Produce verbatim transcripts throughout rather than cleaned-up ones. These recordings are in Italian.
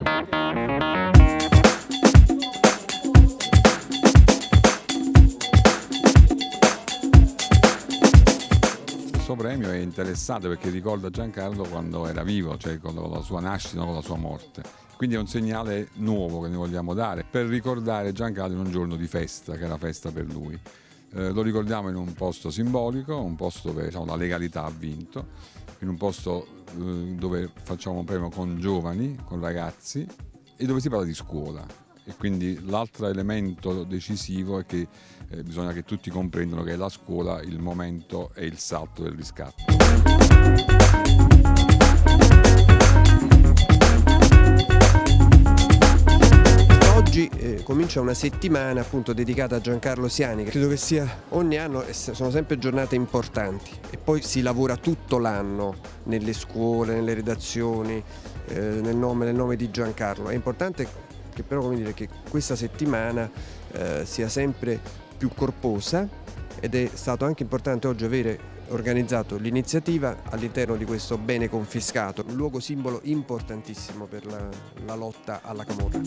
Questo premio è interessante perché ricorda Giancarlo quando era vivo, cioè con la sua nascita, con la sua morte. Quindi è un segnale nuovo che noi vogliamo dare per ricordare Giancarlo in un giorno di festa, che era festa per lui. Eh, lo ricordiamo in un posto simbolico, un posto dove, diciamo, la legalità ha vinto, in un posto eh, dove facciamo un premio con giovani, con ragazzi e dove si parla di scuola. E quindi l'altro elemento decisivo è che eh, bisogna che tutti comprendano che la scuola il momento è il salto del riscatto. Oggi eh, comincia una settimana appunto dedicata a Giancarlo Siani, credo che sia ogni anno, sono sempre giornate importanti e poi si lavora tutto l'anno nelle scuole, nelle redazioni, eh, nel, nome, nel nome di Giancarlo. È importante che però, come dire, che questa settimana eh, sia sempre più corposa ed è stato anche importante oggi avere organizzato l'iniziativa all'interno di questo bene confiscato, un luogo simbolo importantissimo per la, la lotta alla camorra.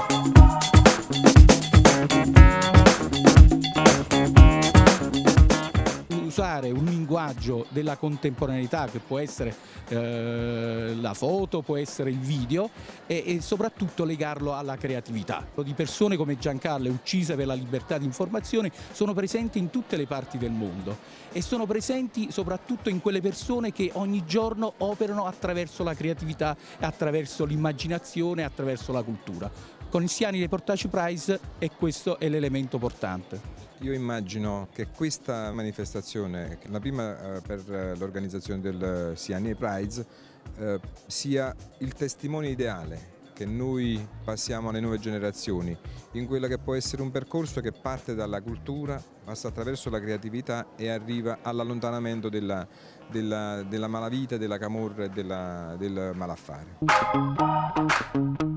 Usare un linguaggio della contemporaneità che può essere eh, la foto, può essere il video e, e soprattutto legarlo alla creatività. Di persone come Giancarlo, uccise per la libertà di informazione, sono presenti in tutte le parti del mondo e sono presenti soprattutto in quelle persone che ogni giorno operano attraverso la creatività, attraverso l'immaginazione, attraverso la cultura. Con il Siani Reportage Prize e questo è l'elemento portante. Io immagino che questa manifestazione, la prima eh, per l'organizzazione del Siani Prize, eh, sia il testimone ideale che noi passiamo alle nuove generazioni, in quello che può essere un percorso che parte dalla cultura, passa attraverso la creatività e arriva all'allontanamento della, della, della malavita, della camorra e della, del malaffare.